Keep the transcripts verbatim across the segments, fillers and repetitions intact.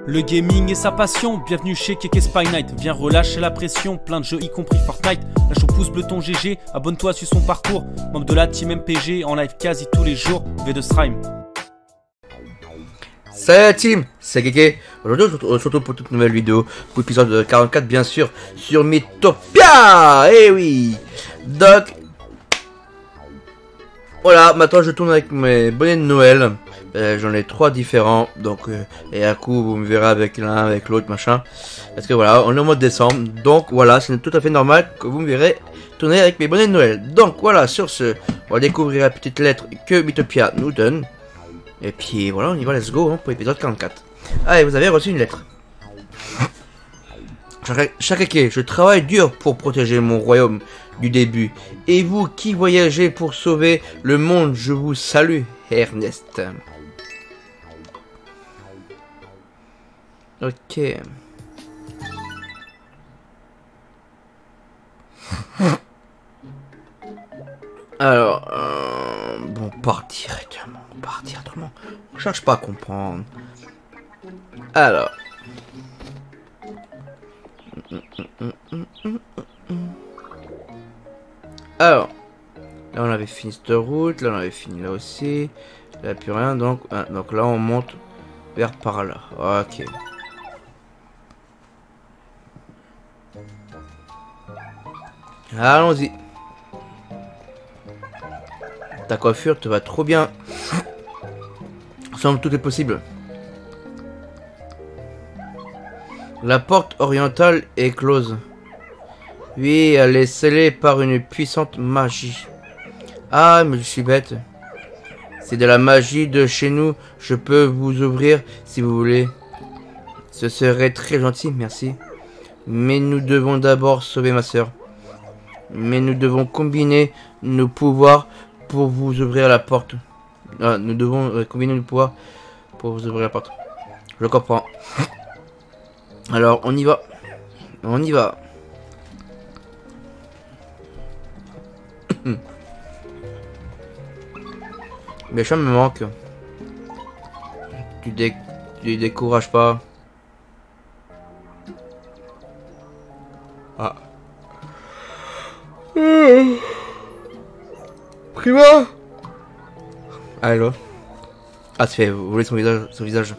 Le gaming est sa passion, bienvenue chez Keke Spy Night. Viens relâcher la pression, plein de jeux y compris Fortnite. Lâche au pouce bleu ton G G, abonne-toi sur son parcours. Membre de la team M P G, en live quasi tous les jours, V deux Strime. Salut la team, c'est Keke. Aujourd'hui on se retrouve pour toute nouvelle vidéo, pour l'épisode quarante-quatre bien sûr, sur Mythopia. Eh oui. Donc, voilà, maintenant je tourne avec mes bonnets de Noël. Euh, J'en ai trois différents, donc euh, et à coup vous me verrez avec l'un, avec l'autre, machin. Parce que voilà, on est au mois de décembre, donc voilà, c'est tout à fait normal que vous me verrez tourner avec mes bonnets de Noël. Donc voilà, sur ce, on va découvrir la petite lettre que Mythopia nous donne. Et puis voilà, on y va, let's go hein, pour l'épisode quarante-quatre. Allez, vous avez reçu une lettre. Chakeke, je travaille dur pour protéger mon royaume du début. Et vous qui voyagez pour sauver le monde, je vous salue, Ernest. Ok. Alors, euh, bon, partir directement, partir directement. On cherche pas à comprendre. Alors. Alors. Là, on avait fini cette route. Là, on avait fini là aussi. Là, plus rien. Donc, hein, donc là, on monte vers par là. Ok. Allons-y. Ta coiffure te va trop bien. Semble tout est possible. La porte orientale est close. Oui, elle est scellée par une puissante magie. Ah, mais je suis bête. C'est de la magie de chez nous. Je peux vous ouvrir si vous voulez. Ce serait très gentil, merci. Mais nous devons d'abord sauver ma sœur. Mais nous devons combiner nos pouvoirs pour vous ouvrir la porte. Ah, nous devons euh, combiner nos pouvoirs pour vous ouvrir la porte. Je comprends. Alors, on y va. On y va. Méchant me manque. Tu, dé tu décourages pas. Ah. Mmh. Prima. Allô. Ah, tu fais voler son visage, son visage.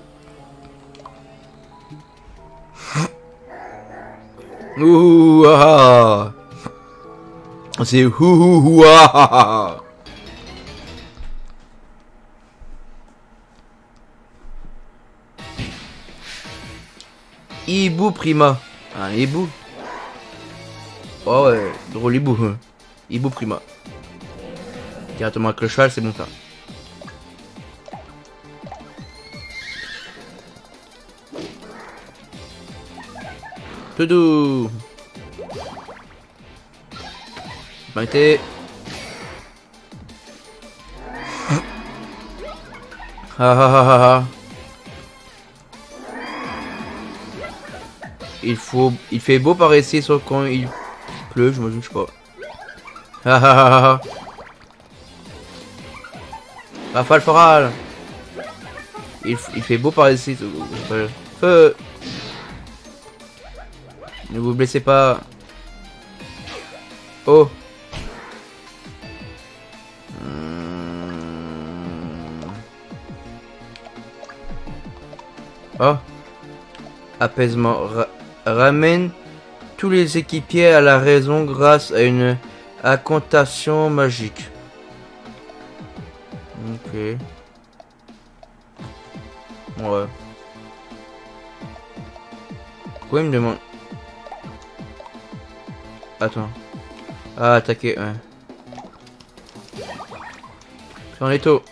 Ouh ah. C'est ouh ah. Hibou Prima. Un hibou. Oh ouais, drôle hibou. Hibou Prima. Directement avec le cheval, c'est bon ça. Tout doux. Arrêtez. Ah ah ah ah. Il faut, il fait beau par ici, sauf quand il pleut, je me sais pas. Ah ah ah ah. Rafale Foral. Il, il fait beau par ici. Feu. Ne vous blessez pas. Oh. Oh. Apaisement. Ra ramène tous les équipiers à la raison grâce à une incantation magique. Ok. Ouais. Pourquoi il me demande... Attends. Ah, attaquer, ouais. Dans les taux.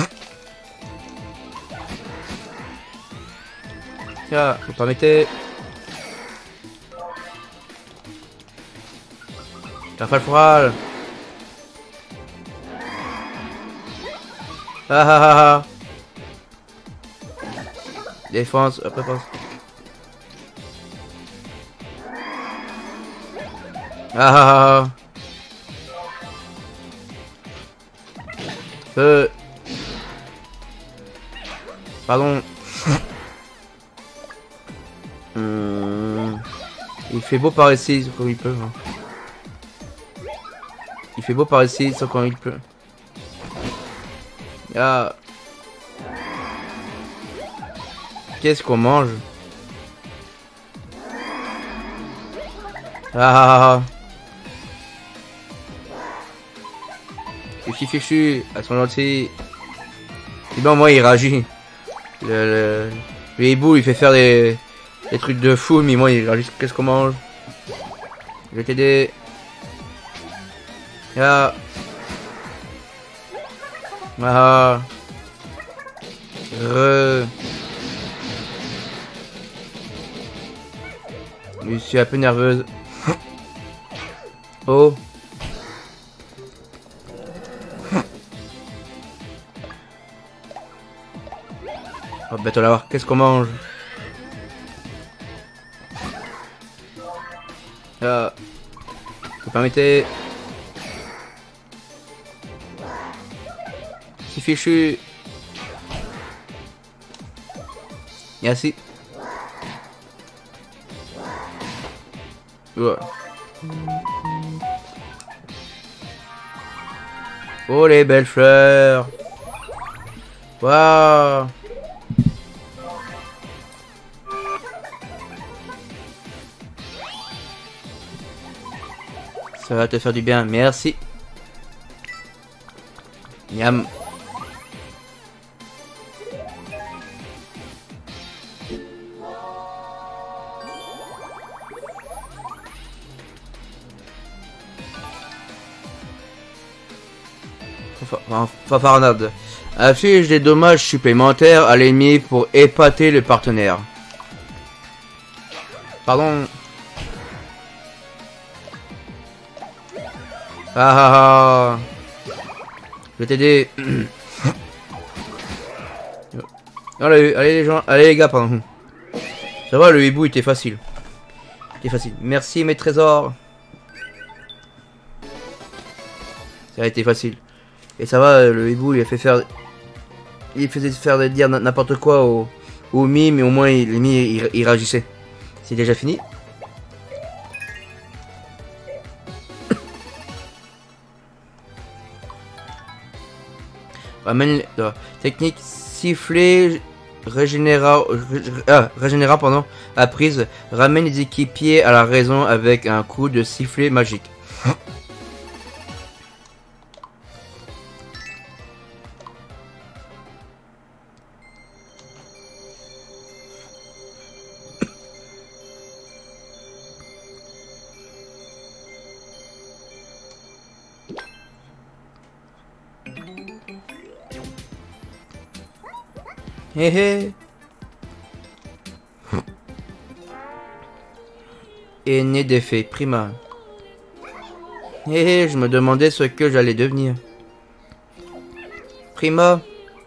Tiens, vous permettez. Rafale Foral. Ah ah ah ah. Défense, après passe. Ah ah ah. Feu. Pardon. Hum, il fait beau par ici quand il pleut. Hein. Il fait beau par ici sans quand il pleut. Ah. Qu'est-ce qu'on mange? Ah. Le petit fichu, à son gentil. Et ben moi il réagit. Le, le, le hibou il fait faire des, des trucs de fou, mais moi il réagit. Qu'est-ce qu'on mange? Je vais t'aider. Ah. Ah. Re. Je suis un peu nerveuse. Oh. Oh bête, on va voir. Qu'est-ce qu'on mange? Ah. Vous permettez? C'est fichu. Merci. Ouais. Oh les belles fleurs. Waouh. Ça va te faire du bien, merci. Miam. Fanfaronnade. Affiche des dommages supplémentaires à l'ennemi pour épater le partenaire. Pardon. Ah ah ah. Je vais t'aider. Allez, allez les gens, allez les gars, pardon. Ça va, le hibou était facile. C'était facile. Merci mes trésors. Ça a été facile. Et ça va, le hibou il a fait faire, il faisait faire dire n'importe quoi au, au mi, mais au moins il, les mi il, il réagissait. C'est déjà fini. Ramène la technique sifflet régénéra, ah, régénéra pendant la prise. Ramène les équipiers à la raison avec un coup de sifflet magique. Hé hé. Et né d'effet, prima. Hé hé, je me demandais ce que j'allais devenir. Prima.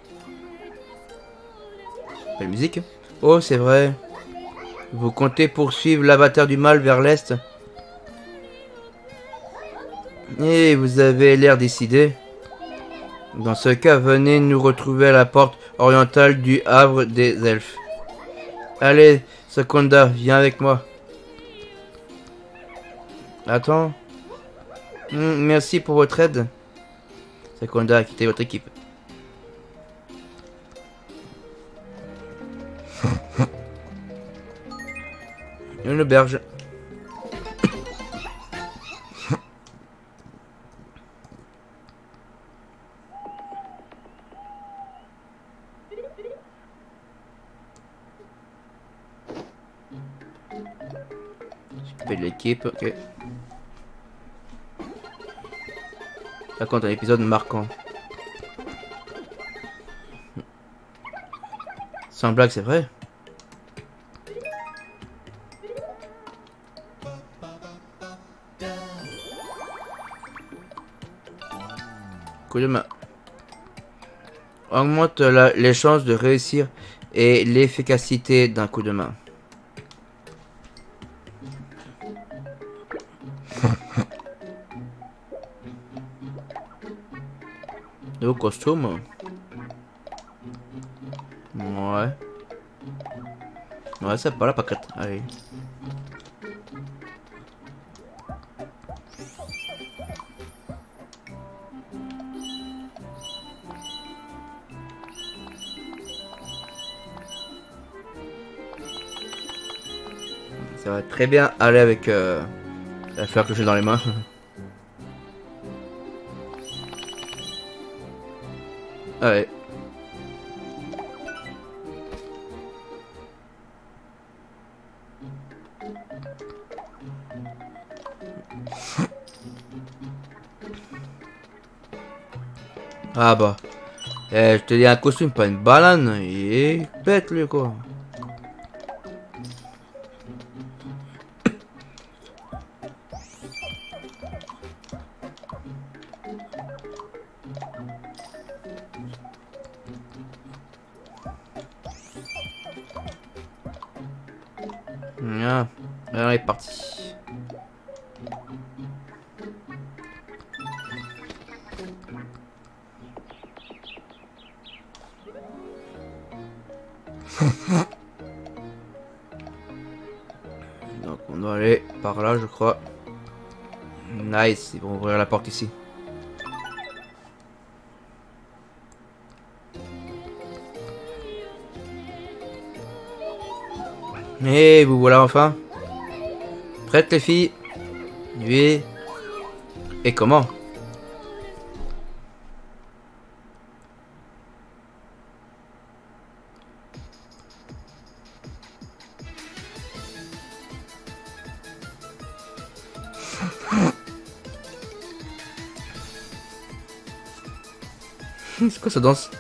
Belle musique. Oh, c'est vrai. Vous comptez poursuivre l'avatar du mal vers l'est? Et vous avez l'air décidé. Dans ce cas, venez nous retrouver à la porte orientale du havre des elfes. Allez, Seconda, viens avec moi. Attends. Mmh, merci pour votre aide. Seconda a quitté votre équipe. Une auberge. S'occuper de l'équipe, ok. Raconte un épisode marquant. Sans blague, c'est vrai. Coup de main. Augmente la, les chances de réussir et l'efficacité d'un coup de main. Nouveau costume. Ouais. Ouais, c'est pas la paquette. Allez. Ça va très bien aller avec euh, la fleur que j'ai dans les mains. Allez. Ah bah. Eh, je te dis un costume, pas une banane. Il est bête lui quoi. Ah, on est parti. Donc on doit aller par là je crois. Nice, ils vont ouvrir la porte ici. Et vous voilà enfin. Prêtes les filles? Oui. Et comment? C'est quoi ça danse?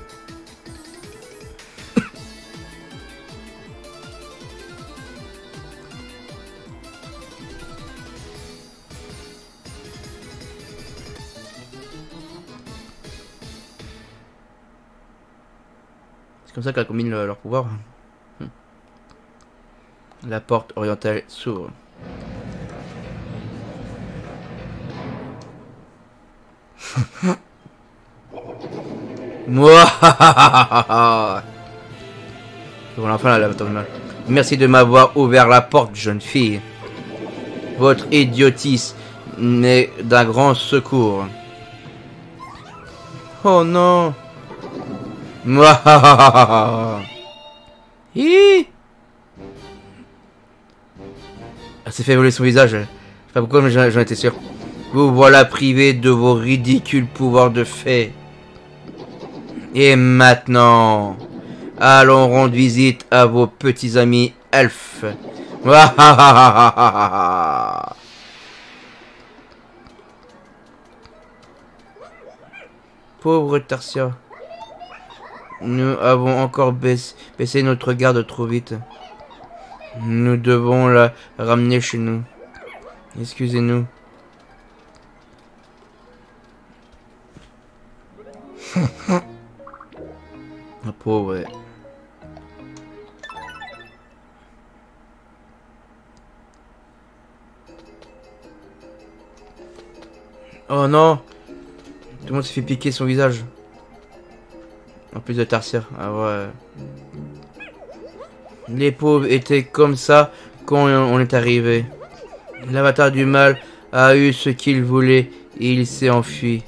C'est comme ça qu'elles combinent le, leur pouvoir. La porte orientale s'ouvre. Moi. Voilà, enfin là, là, merci de m'avoir ouvert la porte, jeune fille. Votre idiotisme n'est d'un grand secours. Oh non. Moi. Elle s'est fait voler son visage. Je sais pas pourquoi, mais j'en étais sûr. Vous voilà privé de vos ridicules pouvoirs de fée. Et maintenant, allons rendre visite à vos petits amis elfes. Pauvre Tarsia. Nous avons encore baissé, baissé notre garde trop vite. Nous devons la ramener chez nous. Excusez-nous. La pauvre. Oh non. Tout le monde s'est fait piquer son visage. En plus de Tarsia. Ah ouais. Les pauvres étaient comme ça quand on est arrivé. L'avatar du mal a eu ce qu'il voulait et il s'est enfui.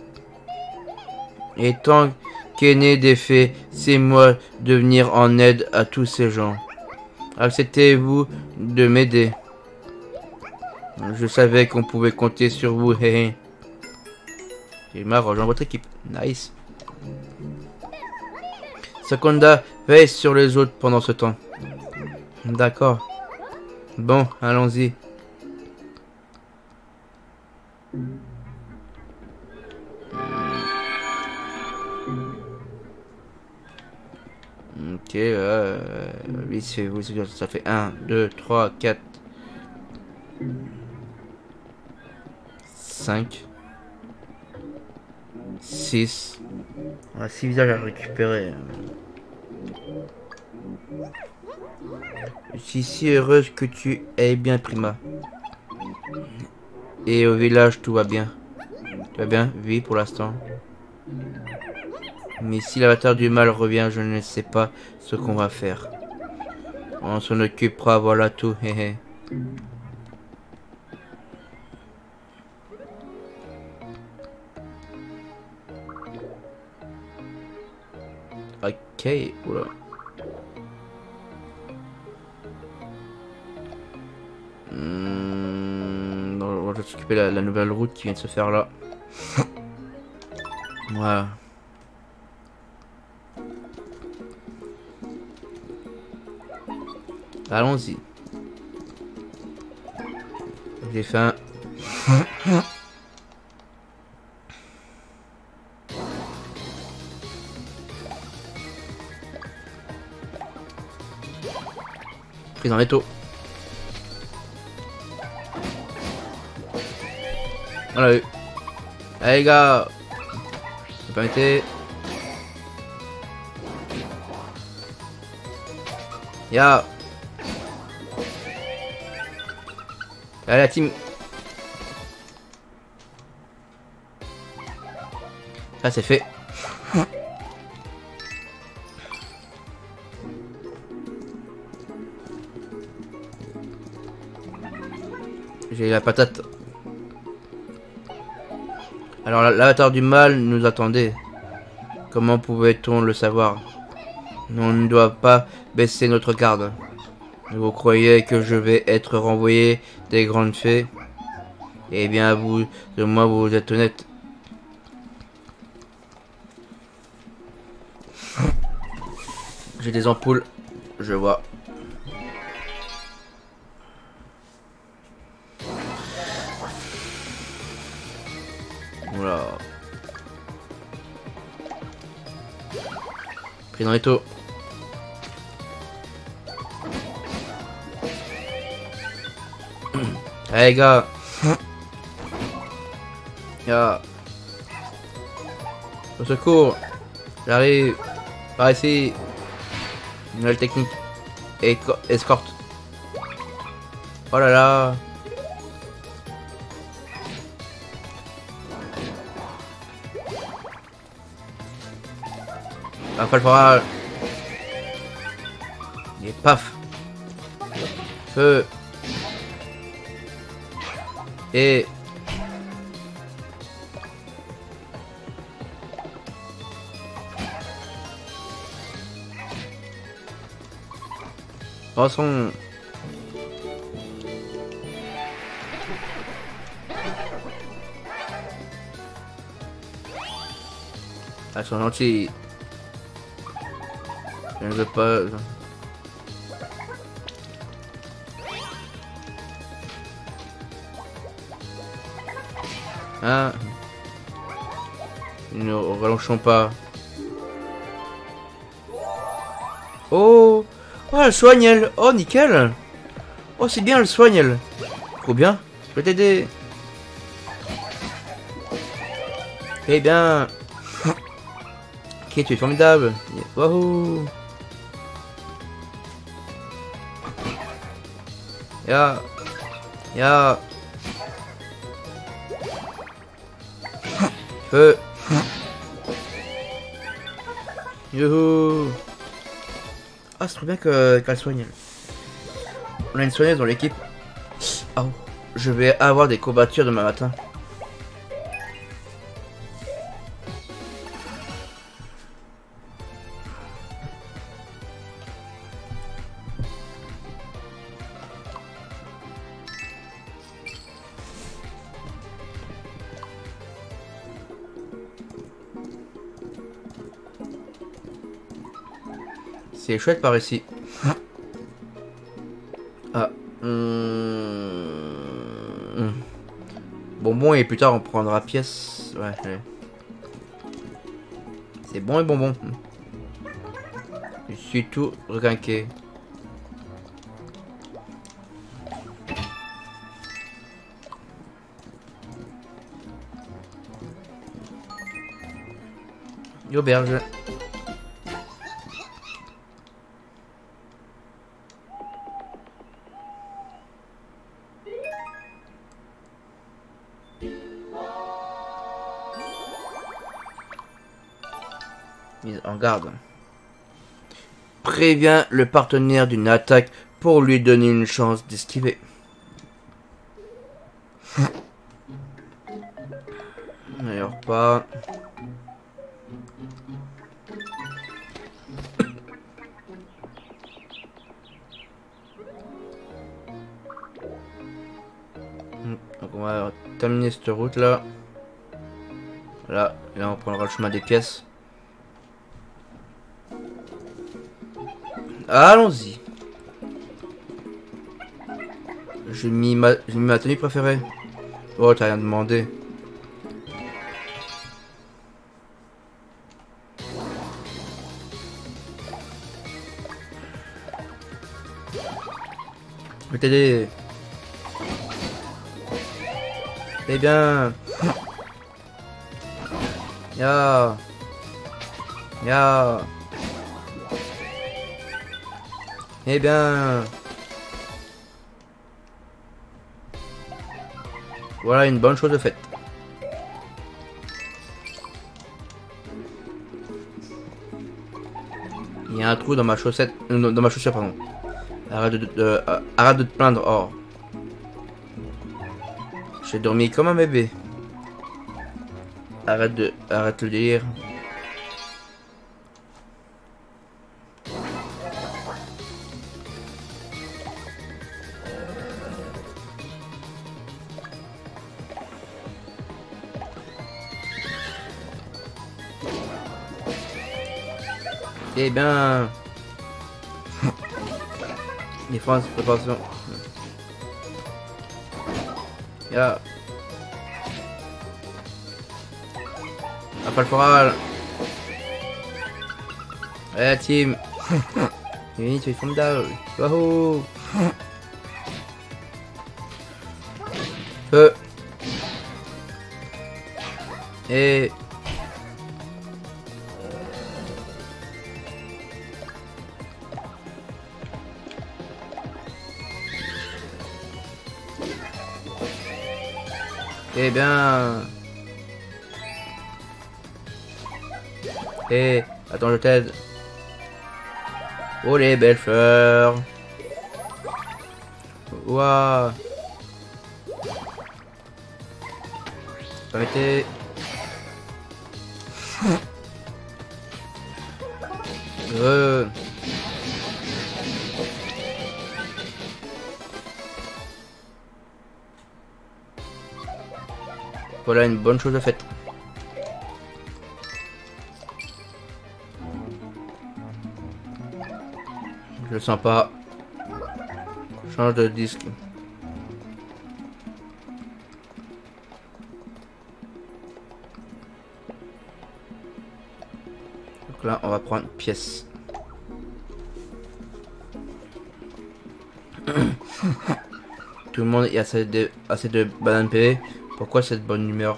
Et tant qu'aîné des fées, c'est moi de venir en aide à tous ces gens. Acceptez-vous de m'aider? Je savais qu'on pouvait compter sur vous. Et m'a rejoint votre équipe. Nice. Seconda veille sur les autres pendant ce temps. D'accord. Bon, allons-y. Ok, euh, lui, c'est vous, ça fait un, deux, trois, quatre, cinq, six. On a six visages à récupérer. Je suis si heureuse que tu ailles bien, Prima. Et au village, tout va bien. Tout va bien? Oui, pour l'instant. Mais si l'avatar du mal revient, je ne sais pas ce qu'on va faire. On s'en occupera, voilà tout. Hé hé. Ok, oula. Mmh, on va s'occuper de la, la nouvelle route qui vient de se faire là. Voilà. Allons-y. J'ai faim. Pris dans les taux. On l'a eu. Allez les gars. Vous permettez. Ya. Allez la team. Ça c'est fait. J'ai la patate. Alors l'avatar du mal nous attendait. Comment pouvait-on le savoir? On ne doit pas baisser notre garde. Vous croyez que je vais être renvoyé des grandes fées? Eh bien, vous, de moi, vous êtes honnête. J'ai des ampoules, je vois. Voilà. Pris dans les taux. Allez les gars. Ya. Au secours. J'arrive. Par ici. Nouvelle technique. Éco escorte. Oh là là. Un fois le forage. Et paf. Feu. Et... Poisson. Elles sont gentilles. Je ne veux pas... Hein? Ne relâchons pas. Oh! Oh, elle soigne elle! Oh, nickel! Oh, c'est bien, elle soigne elle! Trop bien! Je peux t'aider! Eh bien! Ok, tu es formidable! Wouhou! Ya! Ya! Feu! Youhou! Ah, c'est trop bien que qu'elle soigne. On a une soigneuse dans l'équipe. Oh, je vais avoir des courbatures demain matin. C'est chouette par ici. Ah. Hum... Bonbon et plus tard on prendra pièce. Ouais. ouais. C'est bon et bonbon. Je suis tout requinqué. Auberge. Mise en garde. Préviens le partenaire d'une attaque pour lui donner une chance d'esquiver. D'ailleurs pas. Donc on va terminer cette route là. Voilà, et là on prendra le chemin des pièces. Allons-y. J'ai mis ma, j'ai mis ma tenue préférée. Oh, t'as rien demandé. Je vais t'aider. Eh bien. Ya. Ya. Eh bien. Voilà une bonne chose de faite. Il y a un trou dans ma chaussette, euh, dans ma chaussure pardon. Arrête de, de, de euh, arrête de te plaindre. Oh. J'ai dormi comme un bébé. Arrête de, arrête le délire. Eh bien... Défense, préparation. Ya. Appel choral. Eh team. Oui, tu es formidable. Wahoo. Feu. Et... Eh bien... Eh, attends, je t'aide. Oh les belles fleurs. Waouh. Arrêtez. Euh... Voilà une bonne chose de faite. Je le sens pas. Change de disque. Donc là, on va prendre une pièce. Tout le monde y a assez de, assez de bananes P V. Pourquoi cette bonne humeur?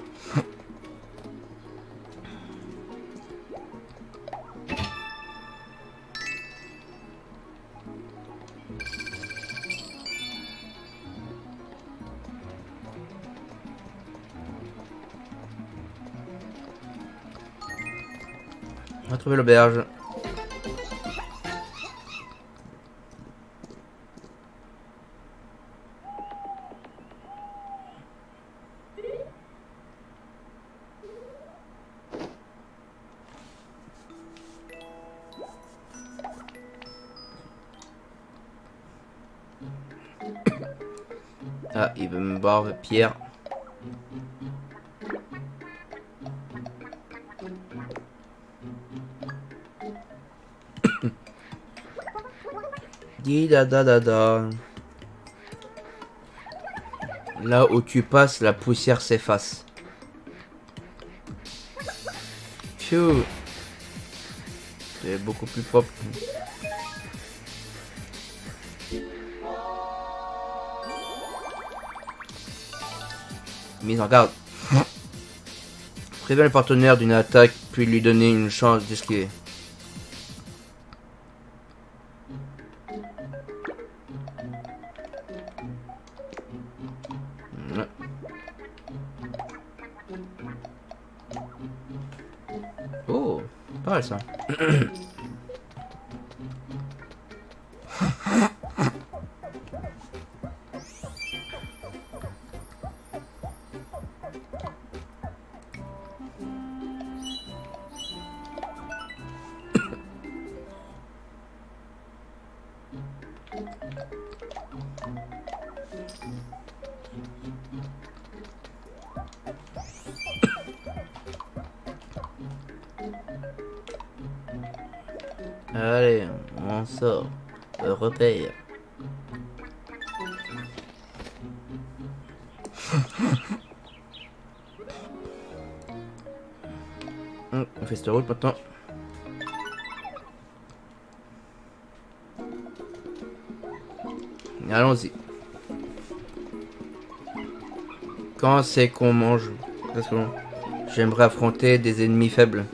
On va trouver l'auberge. Ah, il veut me boire Pierre. Di da da da da. Là où tu passes, la poussière s'efface. Phew. C'est beaucoup plus propre. Mise en garde. Préviens le partenaire d'une attaque, puis lui donner une chance d'esquiver. Oh, pas mal ça. Allez, on sort. Repère. On fait cette route maintenant. Allons-y. Quand c'est qu'on mange? Parce que j'aimerais affronter des ennemis faibles.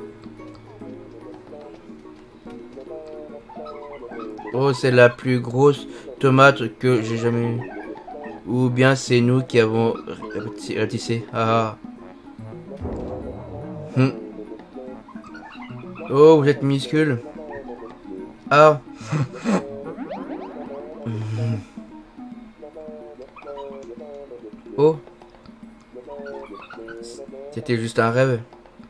Oh, c'est la plus grosse tomate que j'ai jamais eue. Ou bien c'est nous qui avons ratissé. Ah. Hum. Oh, vous êtes minuscule. Ah. Oh. C'était juste un rêve.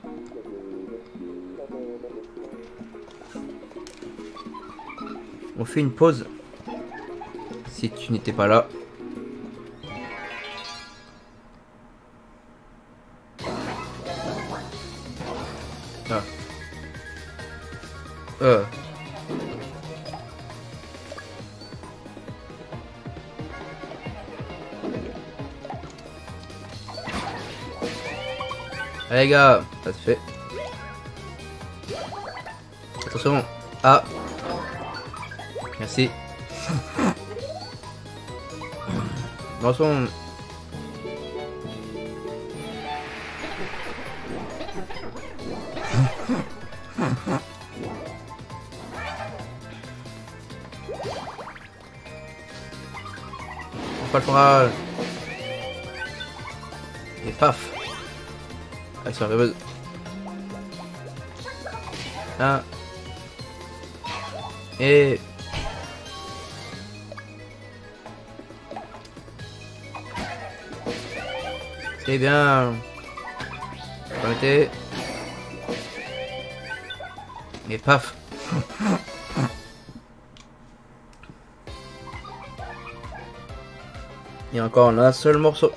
On fait une pause. Si tu n'étais pas là. Ah. Euh. Allez les gars, ça se fait. Attention. Ah. Merci. Attention. Pas le fera. Et paf. Elles sont rêveuses. Un. Et. C'est bien. Arrêtez. Et paf. Il y a encore un seul morceau.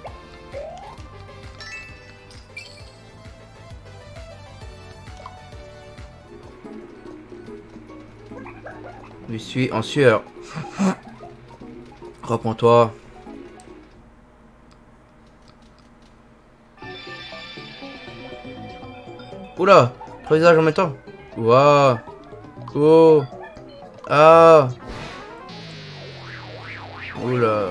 Je suis en sueur. Reprends-toi. Oula, trois visages en même temps. Waouh. Oh. Ah. Oula.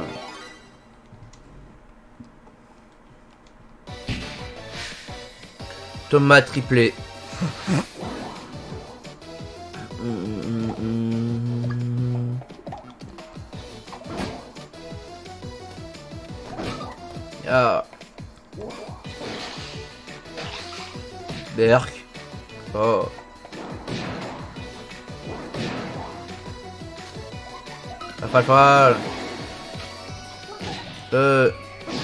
Tomate triplé. Ah. Berk. Oh. Rafale, rafale. Euh.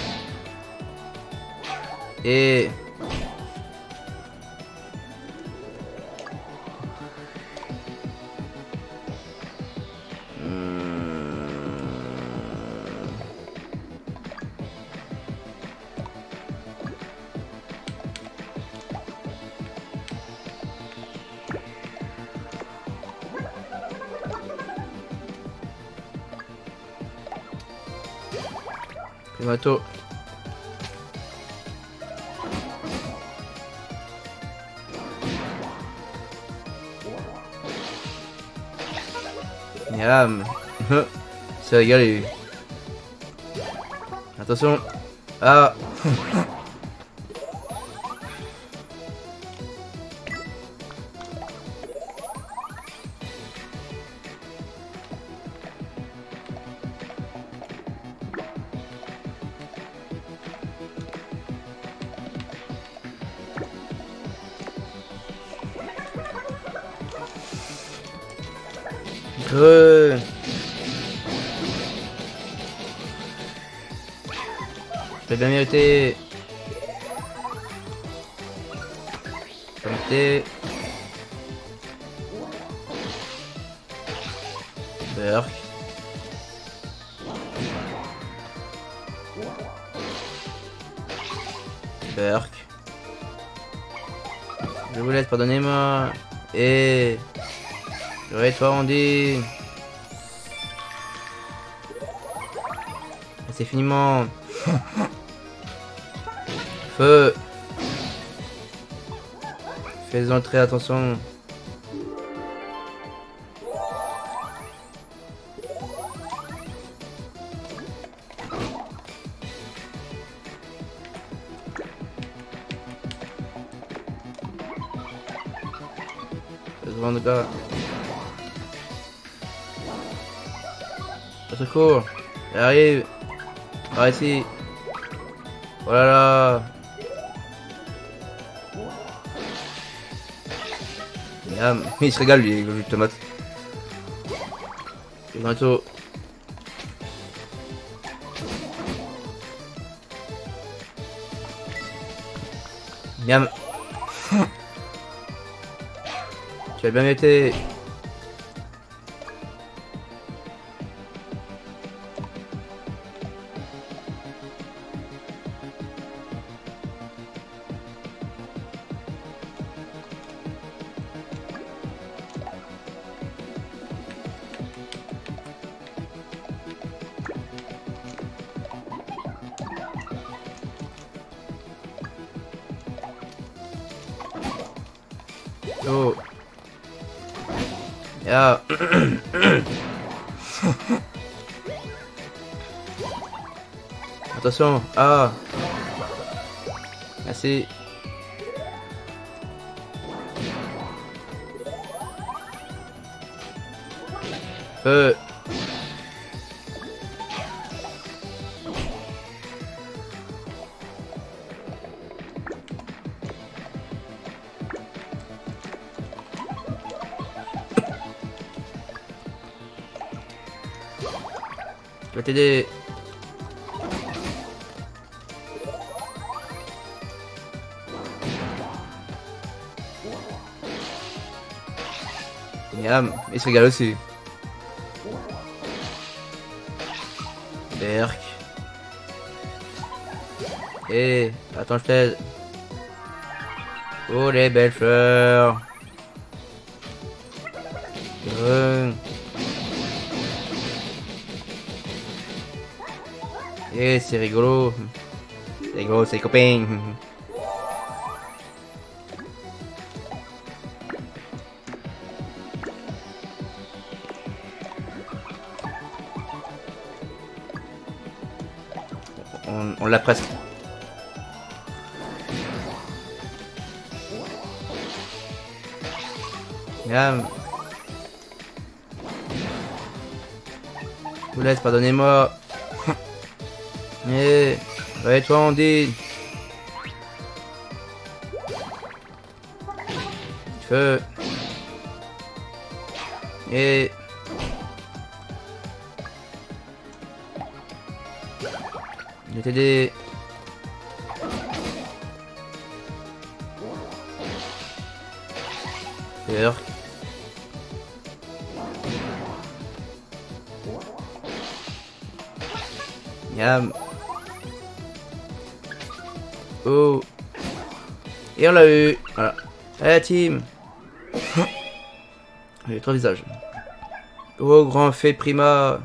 Et. Tomato. Miam. C'est régalé. Attention. Ah. Creux. J'ai bien mérité. Mérité. Berk. Berk. Je vous laisse, pardonnez-moi. Et... toi on dit. C'est finiment. Feu. Fais-en très attention. Devant le gars. Au secours. Elle arrive. Par ici. Oh là là. Miam. Il se régale lui, le jus de tomate. Et bientôt. Miam. Tu as bien été. Oh. Yeah. Attention. Ah. Merci. Feu. Je vais t'aider. Miam, il se régale aussi. Berk. Eh, attends, je t'aide. Oh les belles fleurs. Euh. Eh, c'est rigolo. C'est rigolo, c'est les copains. On, on l'a presque. Miam. Je vous laisse, pardonnez-moi. Mais, ouais, toi on dit. Feu. Et. Je vais t'aider. Peur. Miam. Oh. Et on l'a eu. Voilà. Allez, team. Allez, trois visages. Oh, grand fait prima.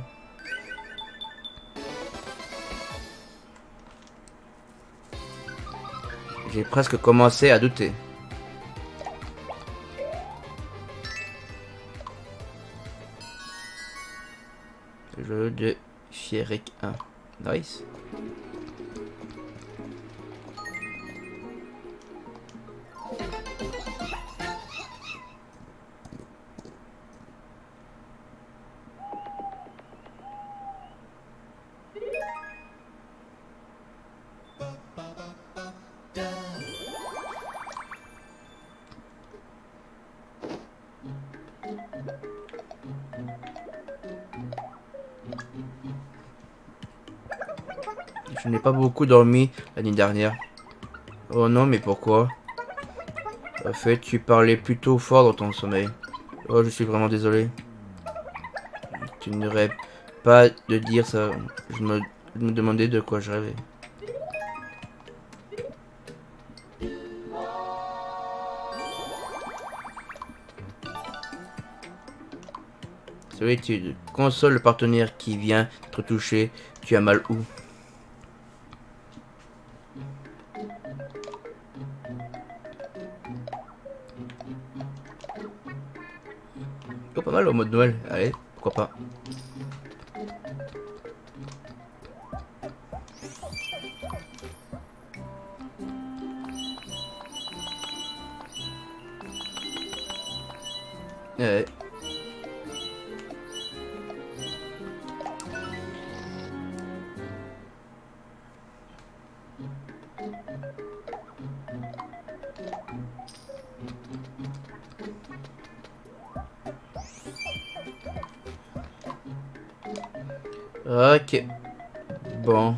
J'ai presque commencé à douter. Jeu de Fierec un. Nice. Je n'ai pas beaucoup dormi la nuit dernière. Oh non, mais pourquoi? En fait, tu parlais plutôt fort dans ton sommeil. Oh, je suis vraiment désolé. tu n'aurais pas de dire ça. Je me, je me demandais de quoi je rêvais. Solitude. Console le partenaire qui vient d'être touché. Tu as mal où? Oh, pas mal au mode Noël. Allez, pourquoi pas. Ouais. Ok. Bon.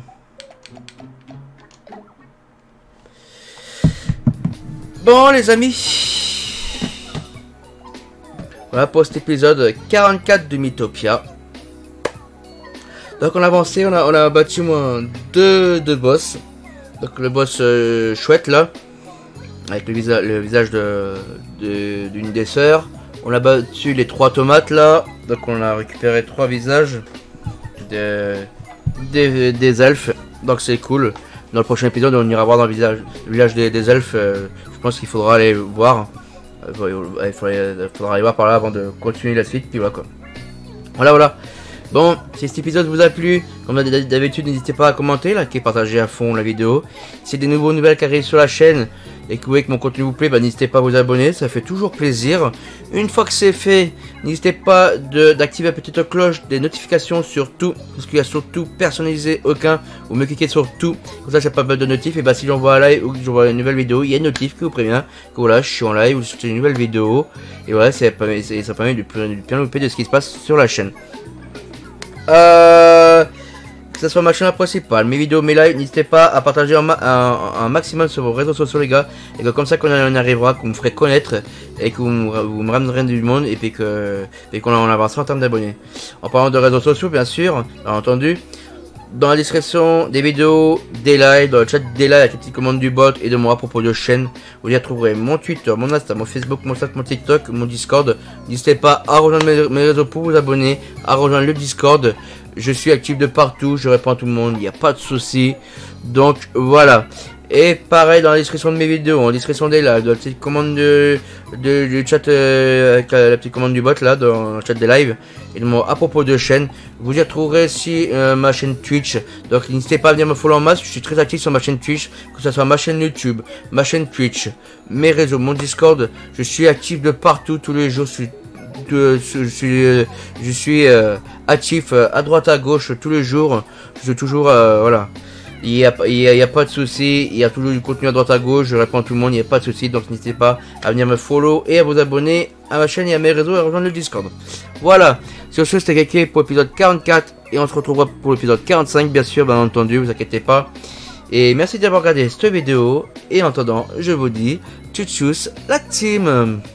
Bon les amis. Voilà pour cet épisode quarante-quatre de Mythopia. Donc on a avancé, on a, on a battu moins deux, deux boss. Donc le boss euh, chouette là. Avec le, visa le visage de d'une de, des sœurs. On a battu les trois tomates là. Donc on a récupéré trois visages. Des, des, des elfes, donc c'est cool. Dans le prochain épisode on ira voir dans le, visage, le village des, des elfes. euh, je pense qu'il faudra aller voir, euh, il faudra, il faudra aller voir par là avant de continuer la suite, puis voilà quoi. Voilà voilà. Bon, si cet épisode vous a plu, comme d'habitude n'hésitez pas à commenter, liker, partager à fond la vidéo. Si des nouveaux nouvelles qui arrivent sur la chaîne et que vous voyez que mon contenu vous plaît, bah, n'hésitez pas à vous abonner, ça fait toujours plaisir. Une fois que c'est fait, n'hésitez pas d'activer la petite cloche des notifications sur tout, parce qu'il y a surtout personnalisé aucun, ou me cliquez sur tout, comme ça j'ai pas mal de notifs, et bah si j'envoie un live ou que j'envoie une nouvelle vidéo, il y a une notif qui vous prévient que voilà, je suis en live ou c'est une nouvelle vidéo, et voilà, ça permet, ça permet de bien louper de ce qui se passe sur la chaîne. Euh, que ce soit ma chaîne principale, mes vidéos, mes lives, n'hésitez pas à partager un, ma un, un maximum sur vos réseaux sociaux les gars, et que comme ça qu'on en arrivera, qu'on me ferait connaître et que vous, vous me ramènerez du monde et puis que et qu'on en avancera en termes d'abonnés. En parlant de réseaux sociaux bien sûr, bien entendu, dans la description des vidéos, des lives, dans le chat des lives avec les petites commandes du bot et de moi à propos de chaîne, vous y retrouverez mon Twitter, mon Insta, mon Facebook, mon Snap, mon TikTok, mon Discord. N'hésitez pas à rejoindre mes, mes réseaux pour vous abonner, à rejoindre le Discord. Je suis actif de partout, je réponds à tout le monde, il n'y a pas de souci. Donc voilà. Et pareil dans la description de mes vidéos, en description des lives, dans la petite commande de, de, du chat euh, avec la, la petite commande du bot là, dans le chat des lives. Et de moi à propos de chaîne, vous y retrouverez aussi euh, ma chaîne Twitch. Donc n'hésitez pas à venir me follow en masse, je suis très actif sur ma chaîne Twitch, que ce soit ma chaîne YouTube, ma chaîne Twitch, mes réseaux, mon Discord. Je suis actif de partout, tous les jours. Je suis De, je suis, euh, je suis euh, actif euh, à droite à gauche tous les jours. Je suis toujours euh, voilà. Il n'y a, il y a, il y a pas de souci. Il y a toujours du contenu à droite à gauche. Je réponds à tout le monde. Il n'y a pas de souci. Donc n'hésitez pas à venir me follow et à vous abonner à ma chaîne et à mes réseaux et à rejoindre le Discord. Voilà. Sur ce, c'était Keke pour l'épisode quarante-quatre et on se retrouvera pour l'épisode quarante-cinq bien sûr, bien entendu. Vous inquiétez pas. Et merci d'avoir regardé cette vidéo. Et en attendant, je vous dis tchuss tchuss la team.